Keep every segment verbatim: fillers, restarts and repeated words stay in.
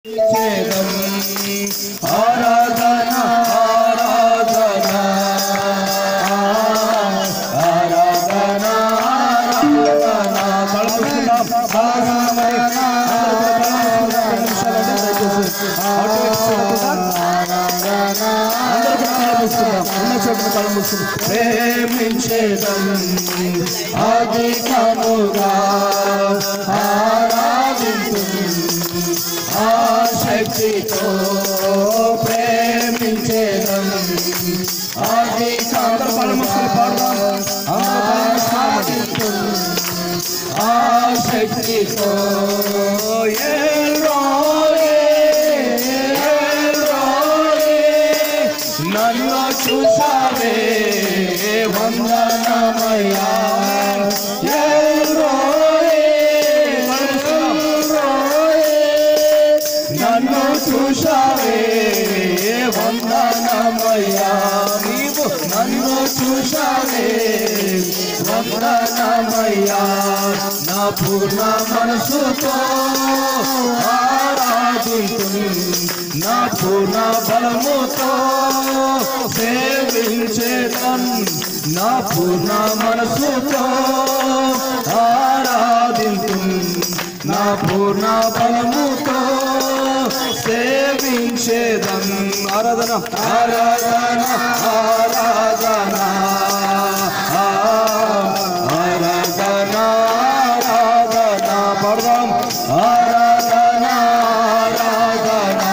ఆరాధనా ఆరాధనా ఆరాధనా ఆరాధనా ప్రేమించేదం అధికముగా ఆరాధించు ఆశక్తితో ప్రేమించేదం ఆశక్తితో నన్ను చూసావే వందనమయ్యా నన్ను చూసావే వందనమయ్యా నీవు నన్ను చూసావే వందనమయ్యా నా పూర్ణ మనసుతో ఆరాధించు నా పూర్ణ బలముతో సేవించేదన్ నా పూర్ణ మనసుతో ఆరాధించు నా పూర్ణ బలముతో సేవించేదం ఆరాధన ఆరాధన ఆరాధన ఆరాధన ఆరాధన పడదాం ఆరాధన ఆరాధన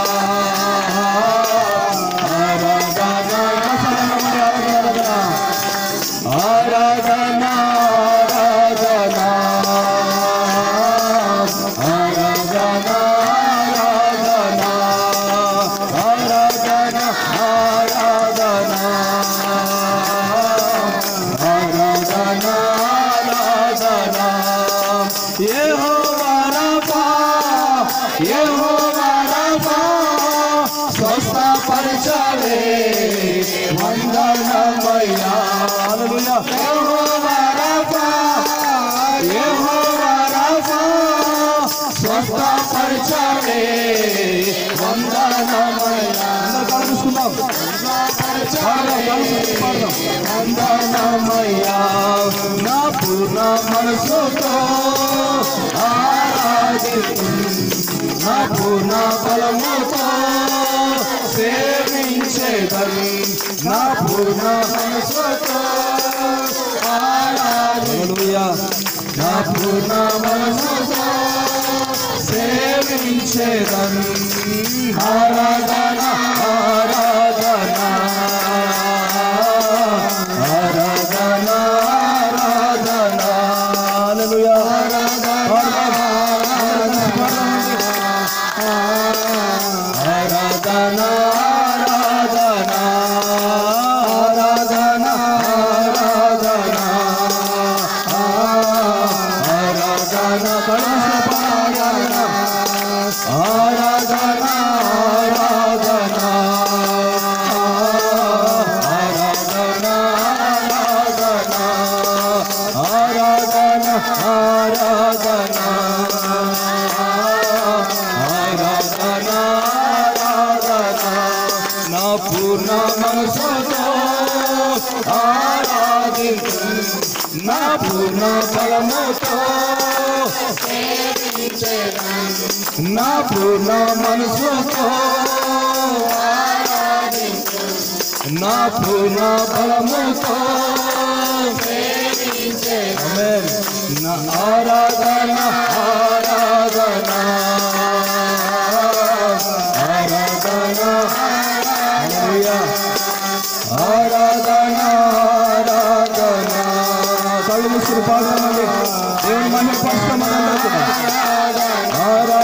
ఆరాధన ఆరాధన యెహోవా రఫా యెహోవా రఫా స్వస్థపరచవే వందనమయ్యా హల్లెలూయా యెహోవా రఫా యెహోవా రఫా స్వస్థపరచవే వందనమయ్యా కలుసుకుందాం వందనమయ్యా నా పూర్ణ మనసుతో ఆరాధించు నా పూర్ణ బలముతో సేవించేదం నా పూర్ణ మనసుతో ఆరాధించు నా పూర్ణ మనసుతో సేవించేదం ఆరాధన ఆరాధన ఆరాధన ఆరాధన హల్లెలూయా ఆరాధన ఆరాధన ఆరాధన ఆరాధన ఆరాధన ఆరాధన ఆరాధన ఆరాధన ఆరాధన ఆరాధన ఆరాధన నా పూర్ణ మనసుతో ఆరాధించు నా పూర్ణ బలముతో నా పూర్ణ మనసుతో ఆరాధించు నా పూర్ణ బలముతో ఆమేన్ నా ఆరాధన ఆరాధన ఆరాధన హల్లెలూయా ఆరాధన ఆరాధన కళ్ళు మూసుకుని పాడదామండి దేవుని మహిమ పరుస్తామని ఆరాధన